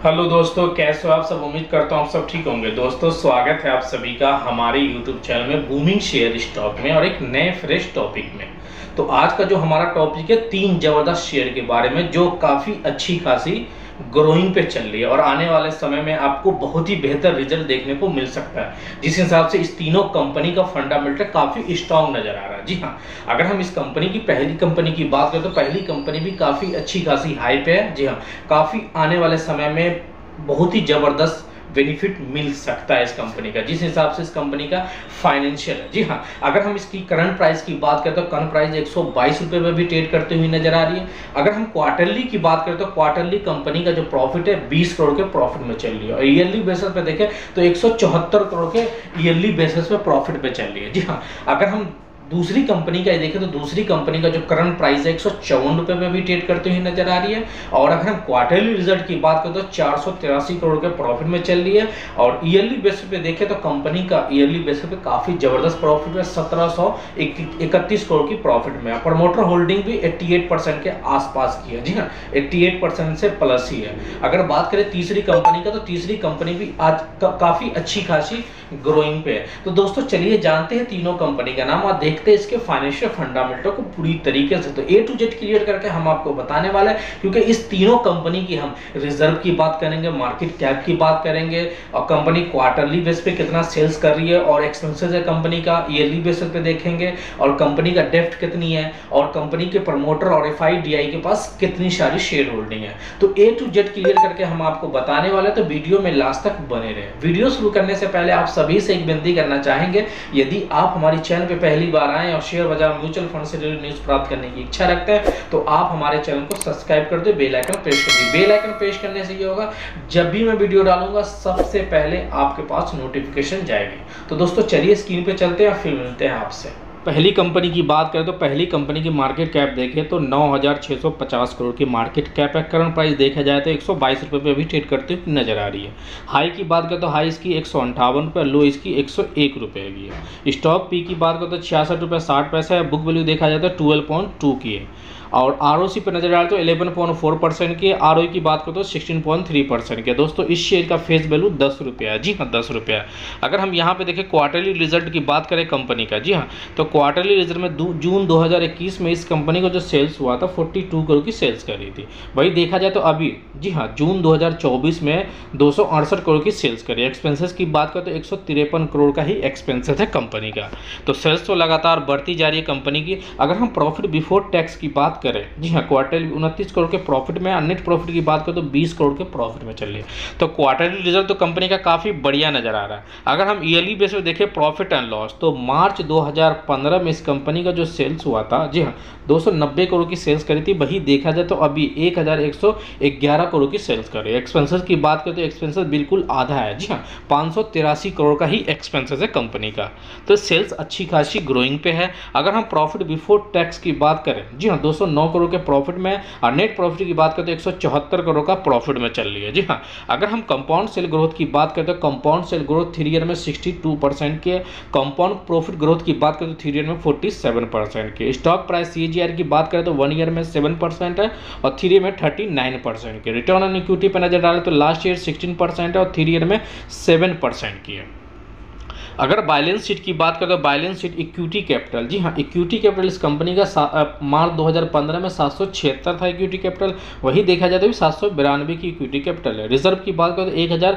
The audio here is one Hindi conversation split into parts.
हेलो दोस्तों, कैसे हो आप सब। उम्मीद करता हूँ आप सब ठीक होंगे। दोस्तों, स्वागत है आप सभी का हमारे यूट्यूब चैनल में बूमिंग शेयर स्टॉक में और एक नए फ्रेश टॉपिक में। तो आज का जो हमारा टॉपिक है 3 जबरदस्त शेयर के बारे में जो काफ़ी अच्छी खासी ग्रोइंग पे चल रही है और आने वाले समय में आपको बहुत ही बेहतर रिजल्ट देखने को मिल सकता है, जिस हिसाब से इस तीनों कंपनी का फंडामेंटल काफ़ी स्ट्रांग नजर आ रहा है। जी हाँ, अगर हम इस कंपनी की पहली कंपनी की बात करें तो पहली कंपनी भी काफ़ी अच्छी खासी हाई पे है। जी हाँ, काफ़ी आने वाले समय में बहुत ही ज़बरदस्त बेनिफिट मिल सकता है इस कंपनी का, जिस हिसाब से इस कंपनी का फाइनेंशियल है। जी हाँ, अगर हम इसकी करंट प्राइस की बात करें तो करंट प्राइस 122 रुपये में भी ट्रेड करते हुए नजर आ रही है। अगर हम क्वार्टरली की बात करें तो क्वार्टरली कंपनी का जो प्रॉफिट है 20 करोड़ के प्रॉफिट में चल रही है और ईयरली बेसिस पे देखें तो 174 करोड़ के ईयरली बेसिस पे प्रॉफिट पे चल रही है। जी हाँ, अगर हम दूसरी कंपनी का देखें तो दूसरी कंपनी का जो करंट प्राइस है 154 रुपये में भी ट्रेड करते हुए नजर आ रही है। और अगर हम क्वार्टरली रिजल्ट की बात करें तो 483 करोड़ के प्रॉफिट में चल रही है और ईयरली बेसिस पे देखें तो कंपनी का ईयरली बेसिस पे काफी जबरदस्त प्रॉफिट है, 1731 करोड़ की प्रॉफिट में। प्रमोटर होल्डिंग भी 88% के आसपास की है। जी हाँ, 88% से प्लस ही है। अगर बात करें तीसरी कंपनी का तो तीसरी कंपनी भी आज काफी अच्छी खासी ग्रोइंग पे है। तो दोस्तों चलिए जानते हैं तीनों कंपनी का नाम और देखते हैं इसके फाइनेंशियल फंडामेंटल को पूरी तरीके से। तो A to Z क्लियर करके हम आपको बताने वाले हैं, क्योंकि इस तीनों कंपनी की हम रिजर्व की बात करेंगे, मार्केट कैप की बात करेंगे और कंपनी क्वार्टरली बेस पे कितना सेल्स कर रही है और एक्सपेंसेस है कंपनी का ईयरली बेसिस पे देखेंगे और कंपनी का डेप्ट कितनी है और कंपनी के प्रमोटर और FIDI के पास कितनी सारी शेयर होल्डिंग है। तो A to Z क्लियर करके हम आपको बताने वाले हैं, तो वीडियो में लास्ट तक बने रहे। वीडियो शुरू करने से पहले आप सभी से एक विनती करना चाहेंगे, यदि आप हमारे चैनल पे पहली बार आए और शेयर बाजार म्यूचुअल फंड से रिलेटेड न्यूज प्राप्त करने की इच्छा रखते हैं तो आप हमारे चैनल को सब्सक्राइब कर दो, बेल आइकन प्रेस कर दो। बेल आइकन प्रेस करने से ये होगा जब भी मैं वीडियो डालूंगा सबसे पहले आपके पास नोटिफिकेशन जाएगी। तो दोस्तों चलिए स्क्रीन पे चलते हैं, फिर मिलते हैं आपसे। पहली कंपनी की बात करें तो पहली कंपनी की मार्केट कैप देखें तो 9650 करोड़ की मार्केट कैप है। करंट प्राइस देखा जाए तो 122 रुपये पे भी ट्रेड करते हुए नजर आ रही है। हाई की बात करें तो हाई इसकी 158 रुपये, लो इसकी 101 रुपये की है। स्टॉक पी की बात करें तो 66 रुपये 60 पैसे है। बुक वैल्यू देखा जाए तो 12.2 की है और ROC पर नजर डाले तो 11.4% की, ROE की बात करें तो 16.3% की। दोस्तों इस शेयर का फेस वैल्यू 10 रुपया है। जी हाँ, 10 रुपया। अगर हम यहाँ पे देखें क्वार्टरली रिजल्ट की बात करें कंपनी का, जी हाँ, तो क्वार्टरली रिजल्ट में जून 2021 में इस कंपनी को जो सेल्स हुआ था 42 करोड़ की सेल्स कर रही थी। वही देखा जाए तो अभी जी हाँ जून 2024 में 268 करोड़ की सेल्स करी। एक्सपेंसेस की बात करें तो 153 करोड़ का ही एक्सपेंसेस है कंपनी का। तो सेल्स तो लगातार बढ़ती जा रही है कंपनी की। अगर हम प्रॉफिट बिफोर टैक्स की बात करें, जी हाँ, क्वार्टरली 29 करोड़ के प्रॉफिट में, नेट प्रॉफिट की बात करें तो 20 करोड़ के प्रॉफिट में चल रही है। तो क्वार्टरली रिजल्ट तो कंपनी का काफ़ी बढ़िया नजर आ रहा है। अगर हम ईयरली बेस पे देखें प्रॉफिट एंड लॉस तो मार्च 2015 में इस कंपनी का जो सेल्स हुआ था, जी हाँ, 290 करोड़ की सेल्स करी थी। वही देखा जाए तो अभी 1111 करोड़ की सेल्स कर रही है। एक्सपेंसेस की बात करें तो एक्सपेंसेस बिल्कुल आधा है। जी हाँ, 583 करोड़ का ही एक्सपेंसेस है कंपनी का। तो सेल्स अच्छी खासी ग्रोइंग पे है। अगर हम प्रॉफिट बिफोर टैक्स की बात करें, जी हाँ, 209 करोड़ के प्रॉफिट में और नेट प्रॉफिट की बात करें तो 174 करोड़ का प्रॉफिट में चल रही है। जी हाँ, अगर हम कंपाउंड सेल ग्रोथ की बात करें तो कंपाउंड सेल ग्रोथ 3 ईयर में 62% की है। कंपाउंड प्रॉफिट ग्रोथ की बात करें तो 3 ईयर में 47% की। स्टॉक प्राइस CAGR की बात करें तो 1 ईयर में 7% है और 3 ईयर में 39% की। रिटर्न ऑन इक्विटी पर नजर डालें तो लास्ट ईयर 16% है और 3 ईयर में 7% की है। अगर बैलेंस शीट की बात करें तो बैलेंस शीट इक्विटी कैपिटल, जी हाँ, इक्विटी कैपिटल इस कंपनी का मार्च 2015 में 776 था इक्विटी कैपिटल। वही देखा जाए तो भी 792 की इक्विटी कैपिटल है। रिजर्व की बात करें तो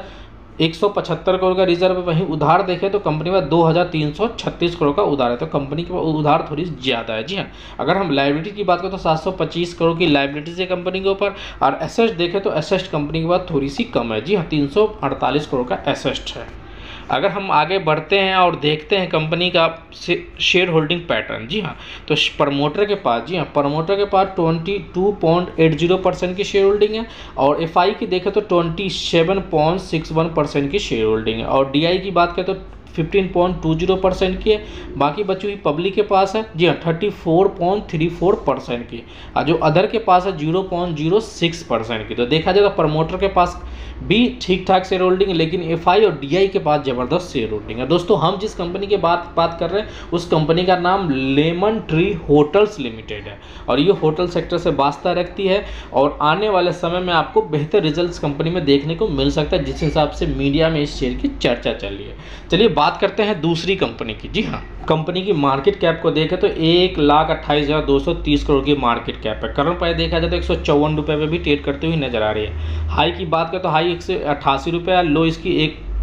1175 करोड़ का रिजर्व है। वहीं उधार देखें तो कंपनी में 2336 करोड़ का उधार है। तो कंपनी के उधार थोड़ी ज़्यादा है। जी हाँ, अगर हम लाइबिलिटी की बात करें तो 725 करोड़ की लाइबिलिटीज है कंपनी के ऊपर और एसेट देखें तो एसेट कंपनी के पास थोड़ी सी कम है। जी हाँ, 348 करोड़ का एसेट है। अगर हम आगे बढ़ते हैं और देखते हैं कंपनी का शेयर होल्डिंग पैटर्न, जी हाँ, तो प्रमोटर के पास, जी हाँ, प्रमोटर के पास 22.80% की शेयर होल्डिंग है और FI की देखें तो 27.61% की शेयर होल्डिंग है और DI की बात करें तो 15.20% की है। बाकी बची हुई पब्लिक के पास है, जी हाँ, 34.34% की और जो अदर के पास है 0.06% की। तो देखा जाए तो प्रमोटर के पास बी ठीक ठाक शेयर होल्डिंग है, लेकिन एफआई और डीआई के पास ज़बरदस्त शेयर होल्डिंग है। दोस्तों हम जिस कंपनी की बात कर रहे हैं उस कंपनी का नाम लेमन ट्री होटल्स लिमिटेड है और ये होटल सेक्टर से वास्ता रखती है और आने वाले समय में आपको बेहतर रिजल्ट्स कंपनी में देखने को मिल सकता है, जिस हिसाब से मीडिया में इस शेयर की चर्चा चल रही है। चलिए बात करते हैं दूसरी कंपनी की। जी हाँ, कंपनी की मार्केट कैप को देखें तो 1,28,230 करोड़ की मार्केट कैप है। करंट प्राइस देखा जाए तो 154 रुपये पे भी ट्रेड करते हुए नजर आ रही है। हाई की बात करें तो हाई 188 रुपये, लो इसकी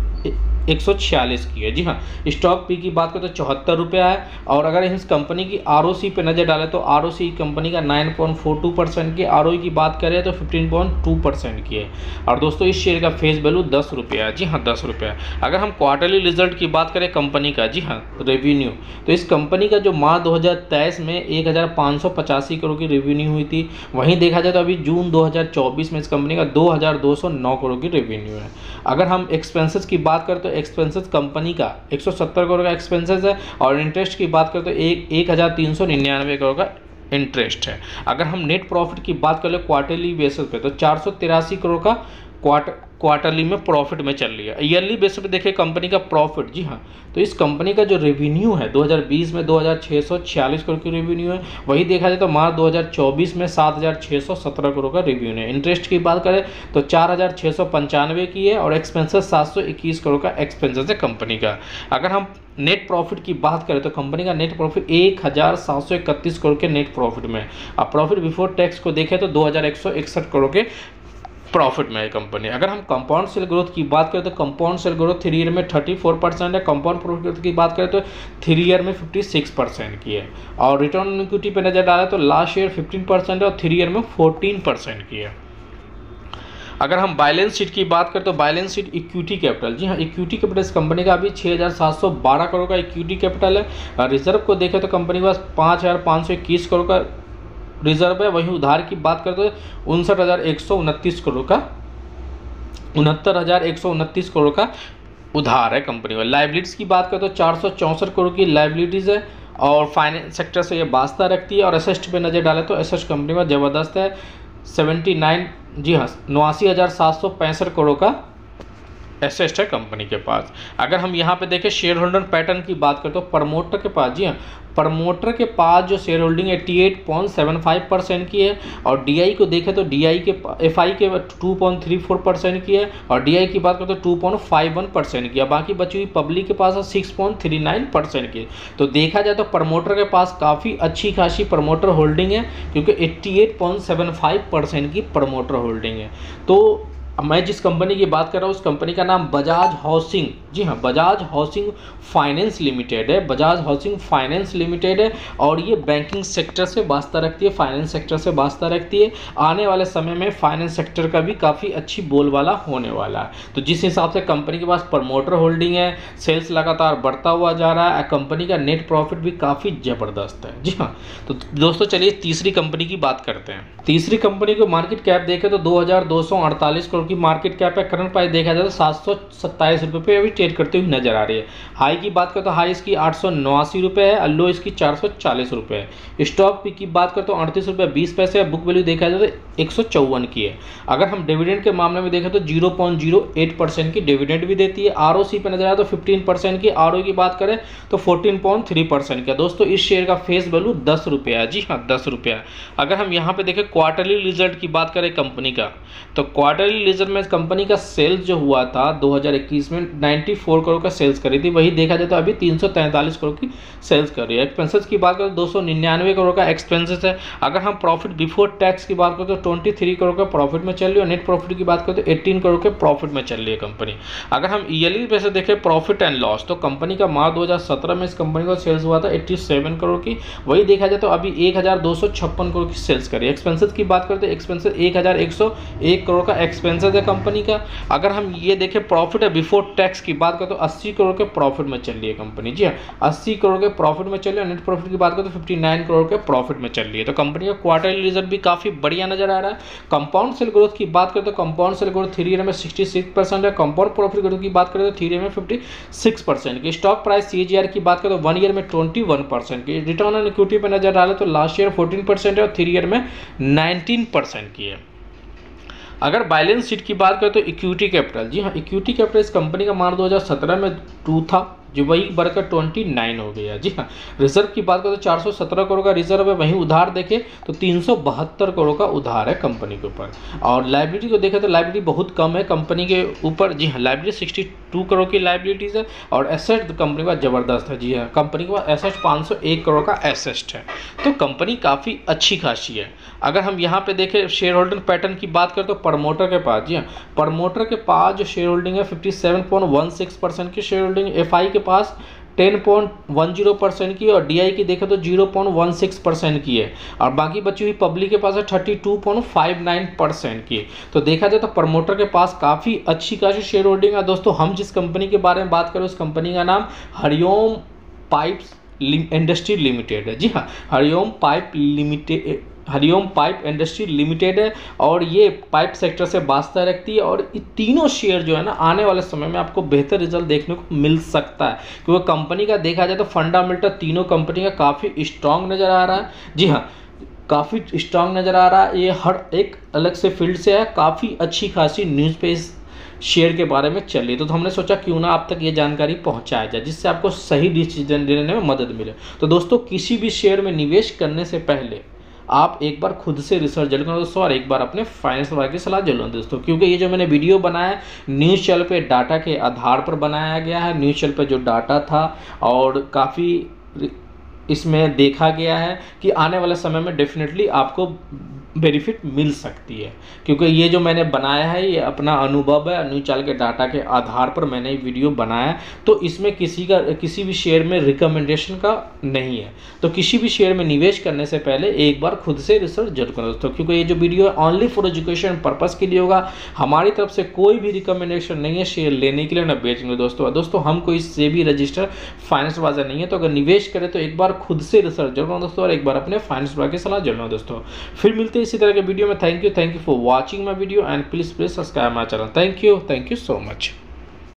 146 की है। जी हाँ, स्टॉक पी की बात करें तो 74 रुपया है और अगर इस कंपनी की आरओसी पे नज़र डालें तो आरओसी कंपनी का 9.42% की, आरओई की बात करें तो 15.2% की है। और दोस्तों इस शेयर का फेस वैल्यू 10 रुपया है। जी हाँ, 10 रुपया। अगर हम क्वार्टरली रिजल्ट की बात करें कंपनी का, जी हाँ, रेवेन्यू, तो इस कंपनी का जो मार्च 2023 में 1,585 करोड़ की रेवेन्यू हुई थी, वहीं देखा जाए तो अभी जून 2024 में इस कंपनी का 2,209 करोड़ की रेवेन्यू है। अगर हम एक्सपेंसेस की बात करें तो एक्सपेंसेस कंपनी का 170 करोड़ का एक्सपेंसेस है और इंटरेस्ट की बात करें तो 1,399 करोड़ का इंटरेस्ट है। अगर हम नेट प्रॉफिट की बात करें क्वार्टरली बेसिस पे तो 483 करोड़ का क्वार्टरली में प्रॉफिट में चल रही है। ईयरली बेसिस पे देखिए कंपनी का प्रॉफिट, जी हाँ, तो इस कंपनी का जो रेवेन्यू है 2020 में 2,646 करोड़ की रेवेन्यू है, वही देखा जाए तो मार्च 2024 में 7,617 करोड़ का रेवेन्यू है। इंटरेस्ट की बात करें तो 4,695 की है और एक्सपेंसेस 721 करोड़ का एक्सपेंसेस है कंपनी का। अगर हम नेट प्रॉफिट की बात करें तो कंपनी का नेट प्रॉफिट 1,731 करोड़ के नेट प्रॉफिट में। अब प्रॉफिट बिफोर टैक्स को देखें तो 2,161 करोड़ के प्रॉफिट में है कंपनी। अगर हम कंपाउंड सेल ग्रोथ की बात करें तो कंपाउंड सेल ग्रोथ 3 ईयर में 34% है। कंपाउंड प्रॉफिट ग्रोथ की बात करें तो 3 ईयर में 56% की है और रिटर्न ऑन इक्विटी पे नजर डालें तो लास्ट ईयर 15% है और 3 ईयर में 14% की है। अगर हम बैलेंस शीट की बात करें तो बैलेंस शीट इक्विटी कैपिटल, जी हाँ, इक्विटी कैपिटल इस कंपनी का अभी 6,712 करोड़ का इक्विटी कैपिटल है। रिजर्व को देखें तो कंपनी के पास 5,521 करोड़ का रिजर्व है। वहीं उधार की बात करते हैं 69,129 करोड़ का 69,129 करोड़ का उधार है कंपनी में। लाइबिलिटीज़ की बात करें तो 464 करोड़ की लाइबिलिटीज़ है और फाइनेंस सेक्टर से ये वास्ता रखती है। और एसेट पे नज़र डालें तो एसेट कंपनी में ज़बरदस्त है 79, जी हाँ, 89,765 करोड़ का एसेट है कंपनी के पास। अगर हम यहाँ पे देखें शेयर होल्डर पैटर्न की बात करें तो प्रमोटर के पास, जी हाँ, प्रमोटर के पास जो शेयर होल्डिंग 88.75% की है और डीआई को देखें तो डीआई के एफआई के 2.34% की है और डीआई की बात करें तो 2.51% की है। बाकी बची हुई पब्लिक के पास 6.39% की है। तो देखा जाए तो प्रमोटर के पास काफ़ी अच्छी खासी प्रमोटर होल्डिंग है क्योंकि 88.75% की प्रमोटर होल्डिंग है। तो मैं जिस कंपनी की बात कर रहा हूँ उस कंपनी का नाम बजाज हाउसिंग, जी हाँ, बजाज हाउसिंग फाइनेंस लिमिटेड है। बजाज हाउसिंग फाइनेंस लिमिटेड है और ये बैंकिंग सेक्टर से वास्ता रखती है, फाइनेंस सेक्टर से वास्ता रखती है। आने वाले समय में फाइनेंस सेक्टर का भी काफ़ी अच्छी बोलबाला होने वाला है। तो जिस हिसाब से कंपनी के पास प्रमोटर होल्डिंग है, सेल्स लगातार बढ़ता हुआ जा रहा है, कंपनी का नेट प्रॉफिट भी काफ़ी ज़बरदस्त है। जी हाँ, तो दोस्तों चलिए तीसरी कंपनी की बात करते हैं। तीसरी कंपनी को मार्केट कैप देखें तो 2,248 करोड़ की मार्केट कैप है। करंट प्राइस देखा जाए तो 727 रुपये पे अभी ट्रेड करते हुए नजर आ रही है। हाई की बात करें तो हाई इसकी 889 रुपये है और लो इसकी 440 रुपये है। स्टॉक पी की बात करें तो 38 रुपये 20 पैसे है। बुक वैल्यू देखा जाए तो 154 की है। अगर हम डिविडेंड के मामले में देखें तो 0.08% की डिविडेंड भी देती है। आरओसी पे नजर आए तो 15% की, आरओई की बात करें तो 14.3% का। दोस्तों इस शेयर का फेस वैल्यू 10 रुपया है। जी हाँ, 10 रुपया। अगर हम यहाँ पे देखें क्वार्टरली रिजल्ट की बात करें कंपनी का तो क्वार्टरली रिजल्ट में कंपनी का सेल्स जो हुआ था 2021 में 94 करोड़ का सेल्स करी थी। वही देखा जाए तो अभी 343 करोड़ की सेल्स कर रही है। एक्सपेंसेस की बात करें तो 299 करोड़ का एक्सपेंसेस है। अगर हम प्रॉफिट बिफोर टैक्स की बात करें तो 23 करोड़ का प्रॉफिट में चल रही है और नेट प्रॉफिट की बात करें तो 18 करोड़ के प्रॉफिट में चल रही है कंपनी। अगर हम ईयरली पे से देखें प्रॉफिट एंड लॉस तो कंपनी का मार्च 2017 में इस कंपनी का सेल्स हुआ था 87 करोड़ की। वही देखा जाए तो अभी 1,256 करोड़ की सेल्स करी। एक्सपेंसेस की बात करें तो एक्सपेंसेस 1,101 करोड़ का एक्सपेंसेस है कंपनी का। अगर हम ये देखें प्रॉफिट है बिफोर टैक्स की बात करें तो 80 करोड़ के प्रॉफिट में चल रही है कंपनी। जी हाँ, 80 करोड़ के प्रॉफिट में चल रही है। नेट प्रॉफिट की बात करें तो 59 करोड़ के प्रॉफिट में चल रही है। तो कंपनी का क्वार्टरली रिजल्ट भी काफ़ी बढ़िया नजर आ रहा है। कंपाउंड सेल ग्रोथ की बात करें तो कंपाउंड सेल ग्रोथ 3 ईयर में 66% है। कंपाउंड प्रॉफिट ग्रोथ की बात करें तो 3 ईयर में 56% की। स्टॉक प्राइस CAGR की बात करें तो 1 ईयर में 21% की। रिटर्न ऑन इक्विटी पर नजर डाले तो लास्ट ईयर 14% है और 3 ईयर में 19% की है। अगर बैलेंस शीट की बात करें तो इक्विटी कैपिटल, जी हाँ, इक्विटी कैपिटल इस कंपनी का मार्च 2017 में 2 था, जो वही बढ़कर 29 हो गया। जी हाँ, रिजर्व की बात करें तो 417 करोड़ का रिजर्व है, वहीं उधार देखें तो 372 करोड़ का उधार है कंपनी के ऊपर। और लाइबिलिटी को देखें तो लाइबिलिटी बहुत कम है कंपनी के ऊपर। जी हाँ, लाइबिलिटी 62 करोड़ की लाइबिलिटीज़ है और एसेट कंपनी का ज़बरदस्त है। जी हाँ, कंपनी के पास एसेट 501 करोड़ का एसेट है, तो कंपनी काफ़ी अच्छी खासी है। अगर हम यहाँ पे देखें शेयर होल्डर पैटर्न की बात करें तो प्रमोटर के पास, जी हाँ, प्रमोटर के पास जो शेयर होल्डिंग है 57.16% की शेयर होल्डिंग, एफआई के पास 10.10% की और डीआई की देखें तो 0.16% की है और बाकी बची हुई पब्लिक के पास है 32.59% की। तो देखा जाए तो प्रमोटर के पास काफ़ी अच्छी खासी शेयर होल्डिंग है। दोस्तों हम जिस कंपनी के बारे में बात करें उस कंपनी का नाम हरिओम पाइप्स इंडस्ट्री लिमिटेड है। जी हाँ, हरिओम पाइप इंडस्ट्री लिमिटेड है और ये पाइप सेक्टर से वास्ता रखती है और ये तीनों शेयर जो है ना आने वाले समय में आपको बेहतर रिजल्ट देखने को मिल सकता है, क्योंकि कंपनी का देखा जाए तो फंडामेंटल तीनों कंपनी का काफ़ी स्ट्रांग नज़र आ रहा है। जी हाँ, काफ़ी स्ट्रांग नज़र आ रहा है, ये हर एक अलग से फील्ड से है, काफ़ी अच्छी खासी न्यूज़ पे इस शेयर के बारे में चल रही। तो हमने सोचा क्यों ना आप तक ये जानकारी पहुंचाया जाए जिससे आपको सही डिसीजन लेने में मदद मिले। तो दोस्तों किसी भी शेयर में निवेश करने से पहले आप एक बार खुद से रिसर्च जरूर करें दोस्तों और एक बार अपने फाइनेंस वाले की सलाह जरूर लें दोस्तों, क्योंकि ये जो मैंने वीडियो बनाया न्यूज़ चैनल पे डाटा के आधार पर बनाया गया है। न्यूज़ चैनल पे जो डाटा था और काफ़ी इसमें देखा गया है कि आने वाले समय में डेफिनेटली आपको बेनिफिट मिल सकती है, क्योंकि ये जो मैंने बनाया है ये अपना अनुभव है, न्यूज़ चैनल के डाटा के आधार पर मैंने ये वीडियो बनाया। तो इसमें किसी भी शेयर में रिकमेंडेशन का नहीं है। तो किसी भी शेयर में निवेश करने से पहले एक बार खुद से रिसर्च जरूर करें दोस्तों, क्योंकि ये जो वीडियो है ओनली फॉर एजुकेशन पर्पज़ के लिए होगा। हमारी तरफ से कोई भी रिकमेंडेशन नहीं है शेयर लेने के लिए ना बेचने के लिए दोस्तों हम कोई से भी रजिस्टर फाइनेंस वाला नहीं है। तो अगर निवेश करें तो एक बार खुद से रिसर्च जरूर करें दोस्तों और एक बार अपने फाइनेंस वाले की सलाह जरूर दोस्तों। फिर मिलते हैं इसी तरह के वीडियो में। Thank you for watching my video and please subscribe my channel. Thank you so much.